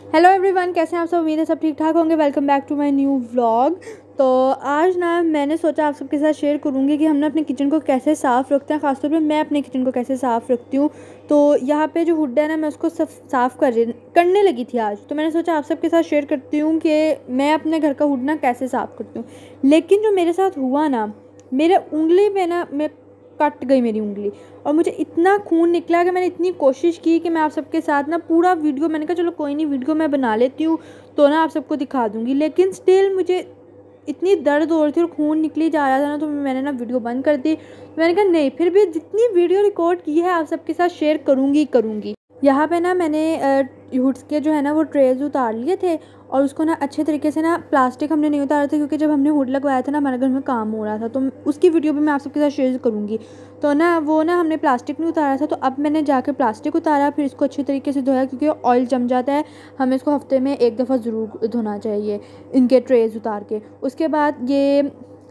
Hello everyone, कैसे हैं आप सब। उम्मीद है सब ठीक ठाक होंगे। Welcome back to my new vlog. तो आज ना मैंने सोचा आप सबके साथ शेयर करूंगी कि हम ना अपने किचन को कैसे साफ़ रखते हैं। ख़ासतौर पे मैं अपने किचन को कैसे साफ़ रखती हूँ। तो यहाँ पे जो हुड है ना, मैं उसको साफ़ करने लगी थी आज। तो मैंने सोचा आप सबके साथ शेयर करती हूँ कि मैं अपने घर का हुड ना कैसे साफ़ करती हूँ। लेकिन जो मेरे साथ हुआ ना, मेरे उंगली में ना मैं कट गई मेरी उंगली, और मुझे इतना खून निकला कि मैंने इतनी कोशिश की कि मैं आप सबके साथ ना पूरा वीडियो, मैंने कहा चलो कोई नहीं, वीडियो मैं बना लेती हूँ तो ना आप सबको दिखा दूँगी। लेकिन स्टिल मुझे इतनी दर्द हो रही थी और खून निकली जा रहा था ना, तो मैंने ना वीडियो बंद कर दी। मैंने कहा नहीं, फिर भी जितनी वीडियो रिकॉर्ड की है आप सबके साथ शेयर करूँगी। यहाँ पे ना मैंने हुड्स के जो है ना वो ट्रेज उतार लिए थे, और उसको ना अच्छे तरीके से ना, प्लास्टिक हमने नहीं उतारा था क्योंकि जब हमने हुड लगवाया था ना हमारे घर में काम हो रहा था, तो उसकी वीडियो भी मैं आप सबके साथ शेयर करूँगी। तो ना वो ना हमने प्लास्टिक नहीं उतारा था, तो अब मैंने जाकर प्लास्टिक उतारा, फिर इसको अच्छे तरीके से धोया क्योंकि ऑयल जम जाता है। हमें इसको हफ्ते में एक दफ़ा ज़रूर धोना चाहिए इनके ट्रेज उतार के। उसके बाद ये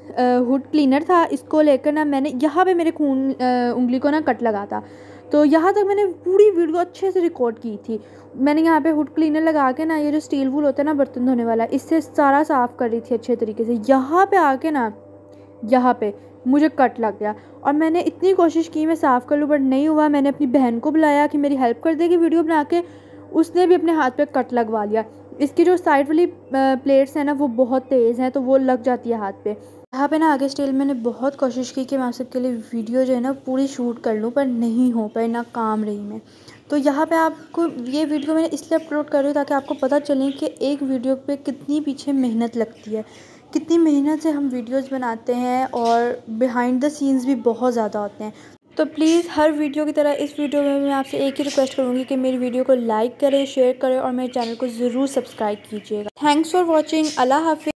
हुड क्लीनर था, इसको लेकर ना मैंने यहाँ पे मेरे उंगली को ना कट लगा था, तो यहाँ तक मैंने पूरी वीडियो अच्छे से रिकॉर्ड की थी। मैंने यहाँ पे हुड क्लीनर लगा के ना, ये जो स्टील वूल होता है ना बर्तन धोने वाला, इससे सारा साफ़ कर रही थी अच्छे तरीके से। यहाँ पे आके ना, यहाँ पे मुझे कट लग गया, और मैंने इतनी कोशिश की मैं साफ़ कर लूँ बट नहीं हुआ। मैंने अपनी बहन को बुलाया कि मेरी हेल्प कर देगी वीडियो बना के, उसने भी अपने हाथ पे कट लगवा लिया। इसकी जो साइड वाली प्लेट्स हैं ना वो बहुत तेज़ हैं, तो वो लग जाती है हाथ पे। यहाँ पे ना आगे स्टिल मैंने बहुत कोशिश की कि मैं आप सबके लिए वीडियो जो है ना पूरी शूट कर लूँ, पर नहीं हो पाई, ना काम रही मैं। तो यहाँ पे आपको ये वीडियो मैंने इसलिए अपलोड कर रही हूँ ताकि आपको पता चले कि एक वीडियो पे कितनी पीछे मेहनत लगती है, कितनी मेहनत से हम वीडियोस बनाते हैं, और बिहाइंड द सीन्स भी बहुत ज़्यादा होते हैं। तो प्लीज़ हर वीडियो की तरह इस वीडियो में मैं आपसे एक ही रिक्वेस्ट करूँगी कि मेरी वीडियो को लाइक करें, शेयर करें और मेरे चैनल को ज़रूर सब्सक्राइब कीजिएगा। Thanks for watching. अल्लाह हाफिज़।